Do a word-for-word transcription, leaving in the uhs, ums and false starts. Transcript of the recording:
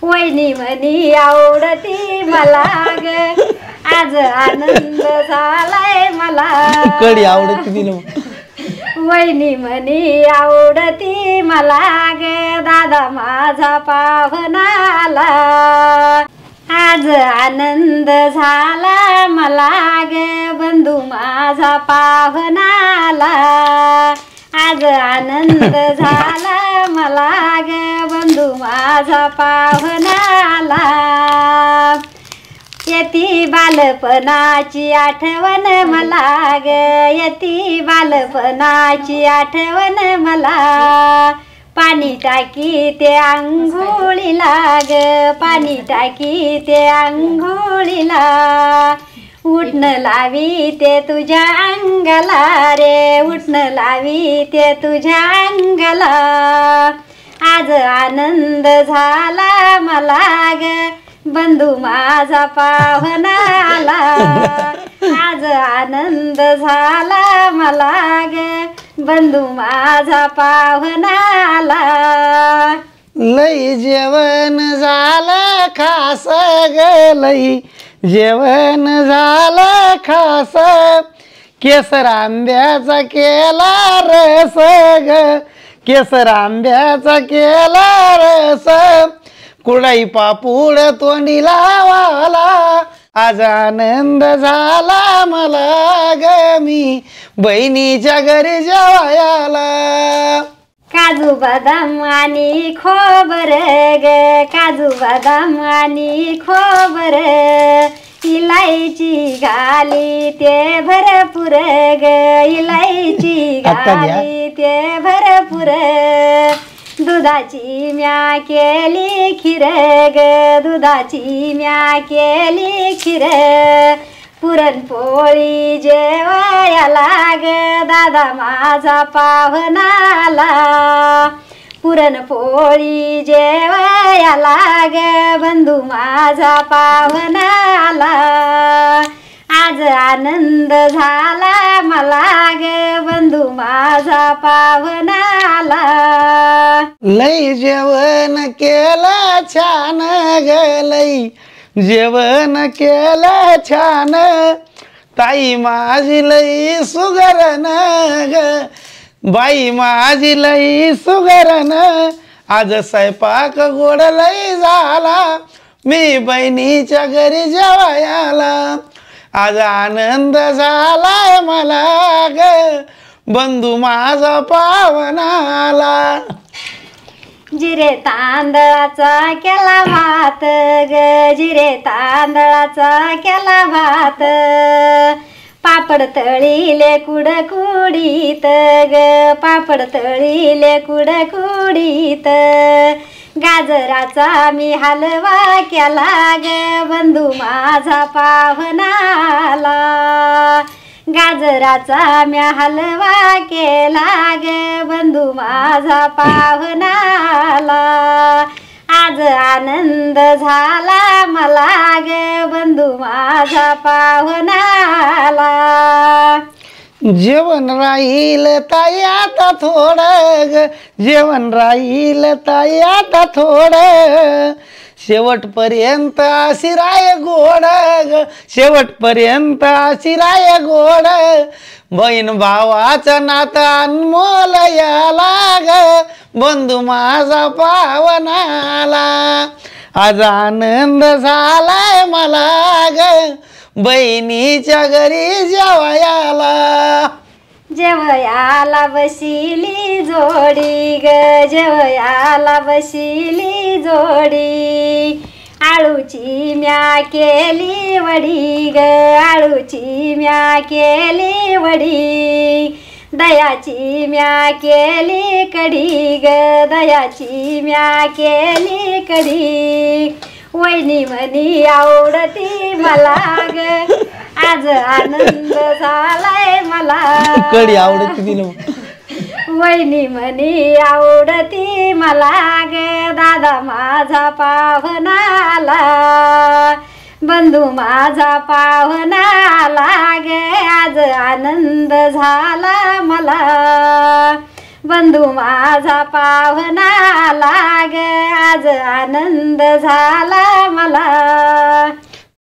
वहिनी म्हणी आवडती मला ग आज आनंद झालाय मला कडी आवडती तिला वहिनी म्हणी आवडती मला ग दादा माझा पाहुणा आला आज आनंद झाला मला ग बंधू माझा पाहुणा आला आज आनंद झाला मला ग बंधू माझा पाहुणा आला येती बालपणाची आठवण मला ग येती बालपणाची आठवण मला पाणी टाकी ते आंघोळीला ग पाणी टाकी ते आंघोळीला उठणं लावी ते तुझ्या अंगाला रे उठणं लावी ते तुझ्या अंगाला आज आनंद झाला मला ग बंधू माझा पाहुणा आला आज आनंद झाला मला ग बंधू माझा पाहुणा आला लई जेवण झालं खास ग लई जेवण झालं खास केसर आंब्याचा केला रस ग केसर आंब्याचा केला रस कुडाई पापूड तोंडी लावाला आज आनंद झाला मला ग मी बहिणीच्या घरी जेवायला काजू बदाम आणि खोबर ग काजू बदाम आणि खोबर इलायची घाली ते भरपूर ग इलायची घाली ते भरपूर दुधाची म्या केली खीर ग दुधाची म्या केली खीर पुरणपोळी जेवायला ग दादा माझा पाहुणा आला पुरणपोळी जेवायला ग बंधू माझा पाहुणा आला आज आनंद झाला मला ग बंधू माझा पाहुणा आला लई जेवण केलं छान ग लई जेवण केलं छान ताई माझी लई सुगरण ग बाई माझी लई सुगरण आज स्वयंपाक गोड लई झाला मी बहिणीच्या घरी जेवायला आज आनंद झालाय मला ग बंधू माझा पाहुणा आला जिरे तांदळाचा केला भात ग जिरे तांदळाचा केला भात पापड तळीले कुड कुडीत ग पापड तळीले कुड कुडीत गाजराचा मी हलवा केला ग बंधू माझा पाहुणा आला गाजराचा म्या हलवा केला ग बंधू माझा पाहुणा आला आज आनंद झाला मला ग बंधू माझा पाहुणा आला जेवण राहील ताई आता थोडं ग जेवण राहील ताई आता थोडं शेवटपर्यंत अशी राय गोड ग शेवटपर्यंत अशी राय गोड बहीण भावाचं नातं अनमोल याला ग बंधू माझा पाहुणा आला आज आनंद झालाय मला ग बहिणीच्या घरी जेवायला जेवयाला बसिली जोडी ग जेवयाला बसिली जोडी आळूची म्या केली वडी ग आळूची म्या केली वडी दयाची म्या केली कढी ग दयाची म्या केली कढी वहिनी म्हणी आवडती मला ग आज आनंद झालाय मला कडी आवडती तिला वहिनी म्हणी आवडती मला ग दादा माझा पाहुणा आला बंधू माझा पाहुणा आला ग आज आनंद झाला मला बंधू माझा पाहुणा लाग आज आनंद झाला मला